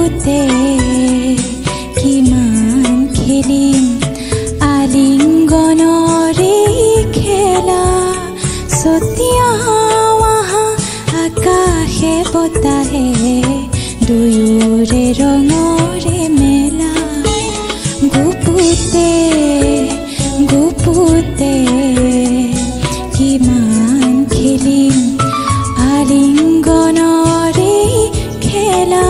গুপুতে কিমান খেলিম আলিংগনৰে খেলা ছটিয়াৱা আকাশে বতাহে দুয়োৰে ৰঙৰে মেলা গুপুতে গুপুতে কিমান খেলিম আলিংগনৰে খেলা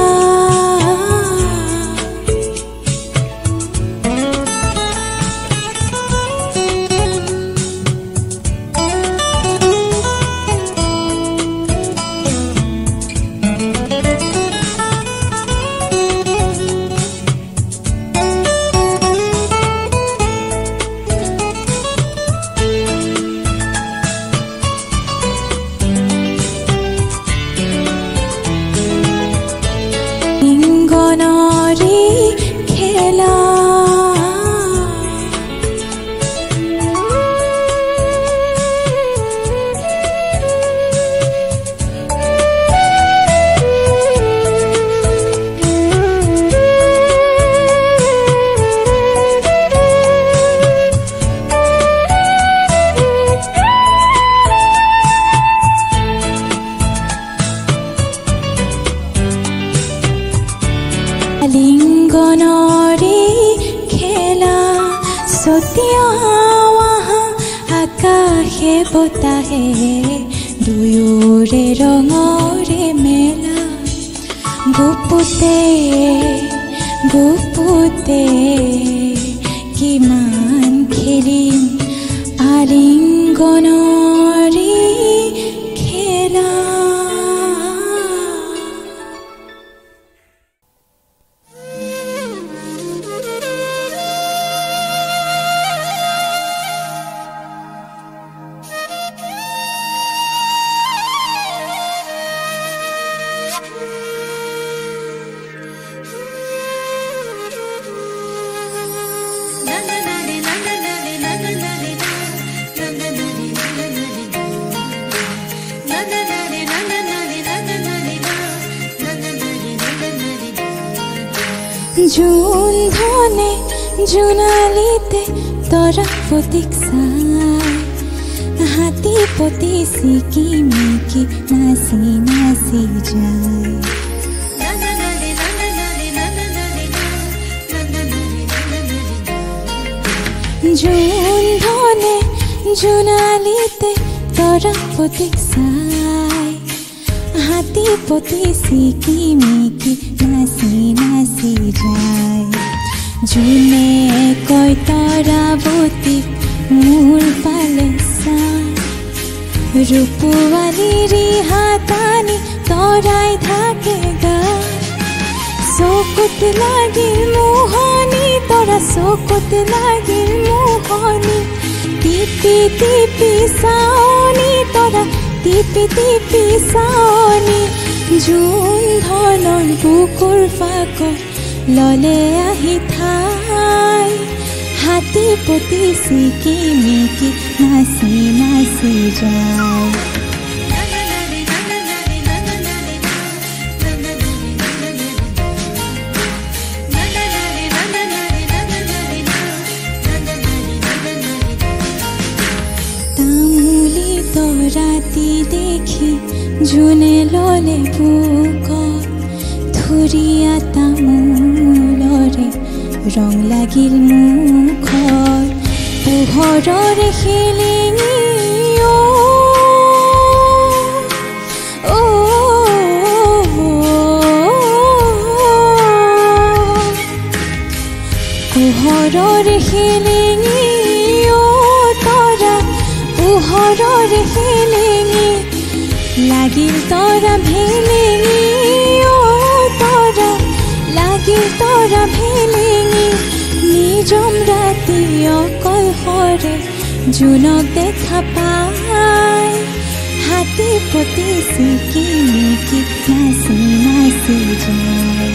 আলিংগনৰে খেলা ছটিয়াৱা আকাশে বতাহে দুয়োৰে ৰঙৰে মেলা গুপুতে গুপুতে কিমান খেলিম আলিংগনৰে খেলা জোন ধনে জোনালিতে তৰা পতিক চাই হাতী পতি চিকি মিকি নাচি নাচি যায় জোন ধনে জোনালিতে তৰা পতিক চাই হাতী পতি চিকি মিকি নাচি নাচি যায় জোনে কয় তৰাৱতী মোৰ পালে চাই ৰূপৱালীৰ হাতানি তৰাই থাকে গা চকুত লাগিল মোহনি তৰা চকুত লাগিল মোহনি টিপি টিপি চাওনি তৰা টিপি টিপি চাওনি জোন ধনৰ বুকুৰ ফাকত ললে আহি ঠাই হাতী পতি চিকি মিকি নাচি নাচি যায় তামুলি তৰাতি দেখি জোনে ললে বুকত ধুৰীয়া তামোলৰে ৰং লাগিল মুখত পোহৰৰে খেলিঙি পোহৰৰে খেলিঙি তৰা পোহৰৰে খেলিঙি লাগিল তৰা ভেলিঙি তৰা লাগিল তৰা ভেলিঙি নিজম ৰাতি অকলশৰে জোনক দেখা পাই হাতী পতি চিকি মিকি নাচি নাচি যায়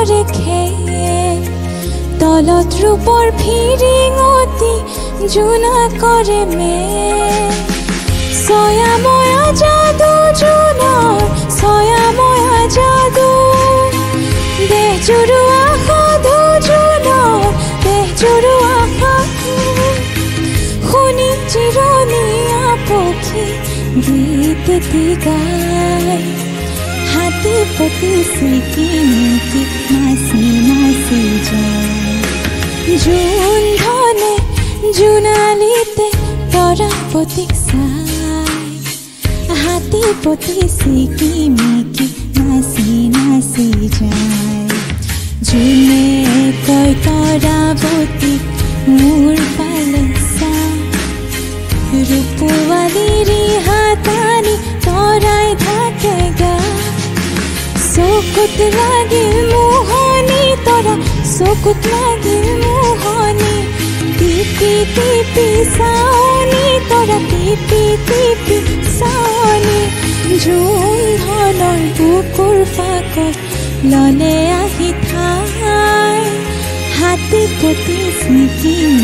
ৰেখে তলত ৰূপৰ ফিৰিঙতি জোনা কৰে মে ছয়াময়া যাদু জোনাৰ ছয়াময়া যাদু দেহ জুৰুৱা সাধু জোনাৰ দেহ জুৰুৱা সাধু শুনি চিৰণীয়া পক্ষী গীত এটি গায় হাতী পতি চিকিমিকি নাচি নাচি যায় জোন ধনে জোনালীতে তৰাপতিক চাই হাতী পতি চিকিমিকি নাচি নাচি যায় জোনে কয় তৰাপতিক মোৰ ফালে চা ৰূপৱালীৰ হাতানি তৰাই থাকে গা চকুত লাগিল মোহনি তৰা চকুত লাগিল মোহনি টিপি টিপি চাওনি তৰা টিপি টিপি চাওনি জোন ধনৰ বুকুৰ ফাকত ললে আহি ঠাই হাতী পতি স্মৃতি